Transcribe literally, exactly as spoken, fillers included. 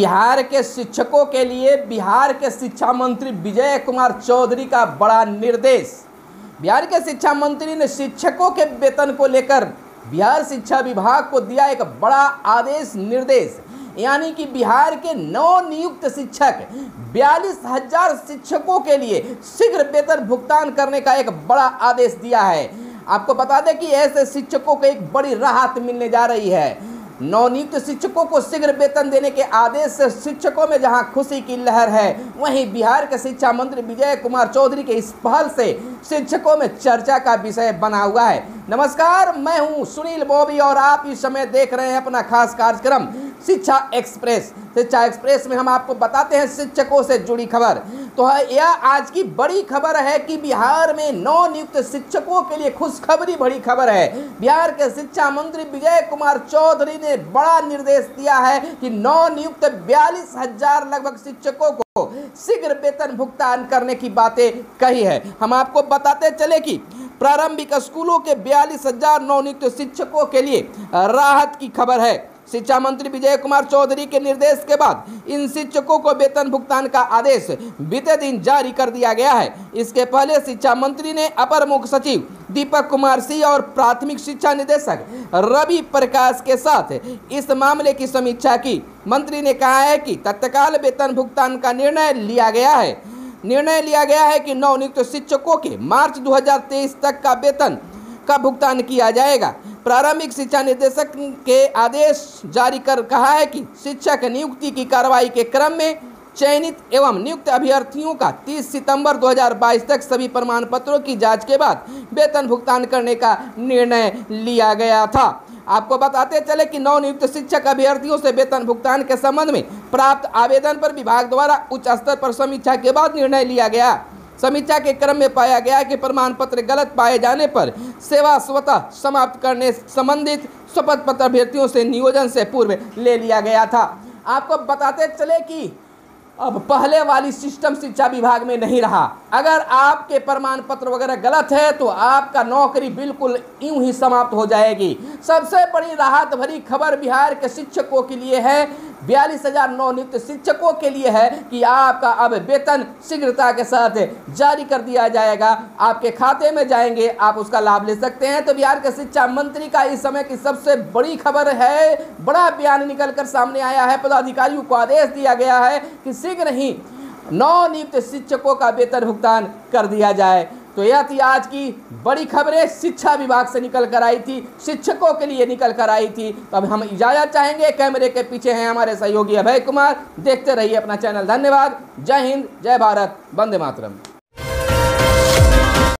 बिहार के शिक्षकों के लिए बिहार के शिक्षा मंत्री विजय कुमार चौधरी का बड़ा निर्देश। बिहार के शिक्षा मंत्री ने शिक्षकों के वेतन को लेकर बिहार शिक्षा विभाग को दिया एक बड़ा आदेश निर्देश, यानी कि बिहार के नव नियुक्त शिक्षक बयालीस हजार शिक्षकों के लिए शीघ्र वेतन भुगतान करने का एक बड़ा आदेश दिया है। आपको बता दें कि ऐसे शिक्षकों को एक बड़ी राहत मिलने जा रही है। नवनियुक्त शिक्षकों को शीघ्र वेतन देने के आदेश से शिक्षकों में जहां खुशी की लहर है, वहीं बिहार के शिक्षा मंत्री विजय कुमार चौधरी के इस पहल से शिक्षकों में चर्चा का विषय बना हुआ है। नमस्कार, मैं हूं सुनील बॉबी और आप इस समय देख रहे हैं अपना खास कार्यक्रम शिक्षा एक्सप्रेस। शिक्षा एक्सप्रेस में हम आपको बताते हैं शिक्षकों से जुड़ी खबर। तो यह आज की बड़ी खबर है कि बिहार में नवनियुक्त शिक्षकों के लिए खुशखबरी भरी खबर है। बिहार के शिक्षा मंत्री विजय कुमार चौधरी ने बड़ा निर्देश दिया है कि नवनियुक्त बयालीस हजार लगभग शिक्षकों को शीघ्र वेतन भुगतान करने की बातें कही है। हम आपको बताते चले कि प्रारंभिक स्कूलों के बयालीस हजार नवनियुक्त शिक्षकों के लिए राहत की खबर है। शिक्षा मंत्री विजय कुमार चौधरी के निर्देश के बाद इन शिक्षकों को वेतन भुगतान का आदेश बीते दिन जारी कर दिया गया है। इसके पहले शिक्षा मंत्री ने अपर मुख्य सचिव दीपक कुमार सिंह और प्राथमिक शिक्षा निदेशक रवि प्रकाश के साथ इस मामले की समीक्षा की। मंत्री ने कहा है कि तत्काल वेतन भुगतान का निर्णय लिया गया है निर्णय लिया गया है कि नवनियुक्त शिक्षकों के मार्च दो हजार तेईस तक का वेतन का भुगतान किया जाएगा। प्रारंभिक शिक्षा निदेशक के आदेश जारी कर कहा है कि शिक्षक नियुक्ति की कार्रवाई के क्रम में चयनित एवं नियुक्त अभ्यर्थियों का तीस सितंबर दो हजार बाईस तक सभी प्रमाण पत्रों की जांच के बाद वेतन भुगतान करने का निर्णय लिया गया था। आपको बताते चले कि नवनियुक्त शिक्षक अभ्यर्थियों से वेतन भुगतान के संबंध में प्राप्त आवेदन पर विभाग द्वारा उच्च स्तर पर समीक्षा के बाद निर्णय लिया गया। समीक्षा के क्रम में पाया गया कि प्रमाण पत्र गलत पाए जाने पर सेवा स्वतः समाप्त करने संबंधित शपथ पत्र अभ्यर्थियों से नियोजन से पूर्व ले लिया गया था। आपको बताते चले कि अब पहले वाली सिस्टम शिक्षा विभाग में नहीं रहा। अगर आपके प्रमाण पत्र वगैरह गलत है तो आपका नौकरी बिल्कुल यूं ही समाप्त हो जाएगी। सबसे बड़ी राहत भरी खबर बिहार के शिक्षकों के लिए है, बयालीस हजार नवनियुक्त शिक्षकों के लिए है कि आपका अब वेतन शीघ्रता के साथ जारी कर दिया जाएगा, आपके खाते में जाएंगे, आप उसका लाभ ले सकते हैं। तो बिहार के शिक्षा मंत्री का इस समय की सबसे बड़ी खबर है, बड़ा बयान निकल कर सामने आया है। पदाधिकारियों को आदेश दिया गया है कि शीघ्र ही नवनियुक्त शिक्षकों का वेतन भुगतान कर दिया जाए। तो यह थी आज की बड़ी खबरें, शिक्षा विभाग से निकल कर आई थी, शिक्षकों के लिए निकल कर आई थी। तो अब हम इजाज़त चाहेंगे। कैमरे के पीछे हैं हमारे सहयोगी अभय कुमार। देखते रहिए अपना चैनल। धन्यवाद। जय हिंद, जय भारत, वंदे मातरम।